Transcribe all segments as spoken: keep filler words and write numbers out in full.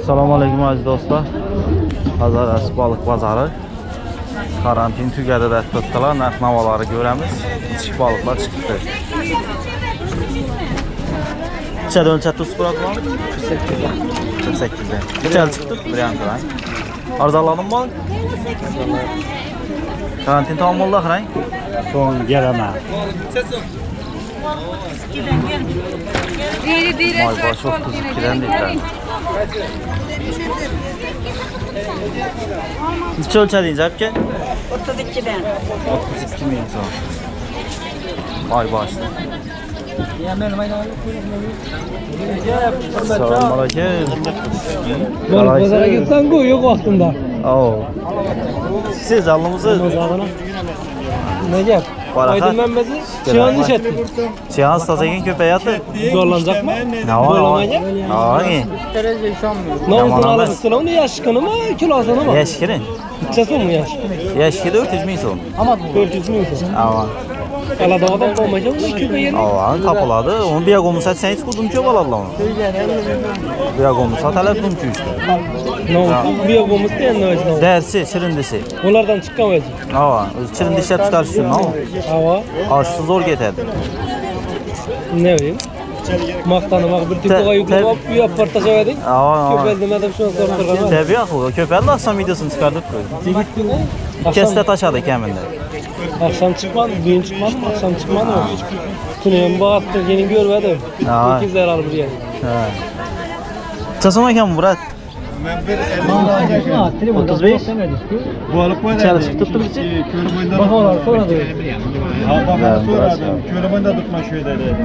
Assalomu alaykum aziz do'stlar. Azaras baliq bozori. Karantin tugadi deb turibdilar. Narx-navolarni ko'ramiz. Kichik baliqlar chiqibdi. Qancha o'lchab turibsiz biroqlar? qirq sakkiz. Qancha chiqdi? Birinchidan. Arzonladimi baliq? Karantin tamomlandi qarang. So'ng gelaman. Moy boshi o'ttiz ikkidan dedilar. Necha o'lchadingiz aka? o'ttiz ikkidan. o'ttiz ikki ming so'm. Moy boshi. Assalomu alaykum. Baliq bozorga ketsan-ku, yo'q vaqtimda. Oo. Siz alımızı Ne gap? Aydın Mehmet'i Çiğan nişetti. Çiğan stasagen köpeyatı. Zorlanacak mı? Ne var? Zorlamayacak. Ay. Ne olsun alırız sana? Ne yaşkını mı? Kilosunu mu? Yaşkını. İçesi mi yaş? Yaşkı dört yüz bin so'm. dört yüz bin so'm. Ama. Alada adam olmayacak mı? Köpeğin. Aa, tapıladı. Onu bir agomuz satsanız kudum çok alalım. Bir agomuz satalım dumcu işte. Ne olsun? Bir agomuz değil ne olsun? Dersi, çirindisi. Onlardan çıkan olacak. Aa, öz çirindi işlep çıkarışın ne o? Hava. Aşısı zor getirdi. Ne bileyim? Maktanı bak bir tüpüğe yüklemek bir apartaja verdik. Aa. Köpeğin adam şu an sorduğum. Tabii ya, köpeğin de akşam videosunu çıkardık. Keste taşadı kendinde. Akşam çıkmadı, gün çıkmadı, akşam çıkmadı mı? Tüneyim bağıttı, yeni görmedim. İkizler alır bir yer. Çasım ekan Murat? otuz beş. İçeri çıkıp tuttu bizi. Bahalar sonra da. Bahalar sonra da. Köle boyunda tutma şöyle dedi.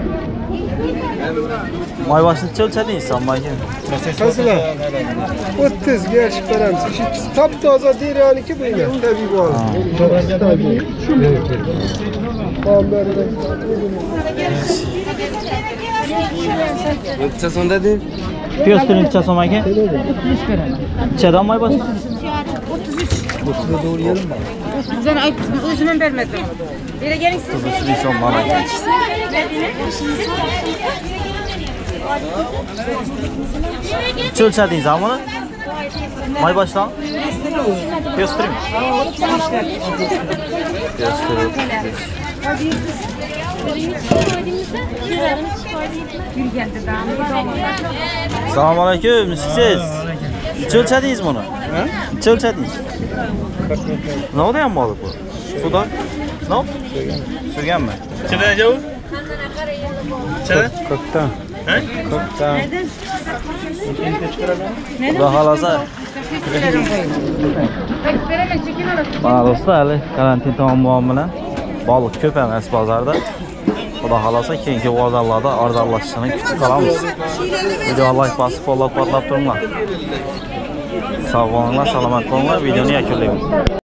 May başını çölçedi insan mayken. Mesela otuz yaş falan. Tap taze değil yani ki böyle. Tabii bu arada. Tabii. Çasım dedi. Gösterin çasım mayken. Çedan may başını. otuz üç. otuz'a doğru yarım mı? otuz'dan ay özümün vermedim. Bire gelin siz. otuz üç bin so'm bana. Çölçediniz ama bunu? May başlan. Göstereyim. Göstereyim. Selamun aleyküm. Siz çölçediniz bunu? Çölçediniz. Ne oldu ya balık bu? Sudan? Ne oldu? Sügen mi? Çelen cevap? Çelen? Kırktan. He? Kırktan. Bu halasa. Bana dostlar hali karantin tamam bilan baliq ko'p emas bozorda. Xudo xolasa keyingi bozorlarda arzonlashishini kutib qolamiz. Video like bosib qo'llab-quvvatlab turinglar. Sog' bo'linglar, salomat bo'linglar. Videoni yakunlaymiz.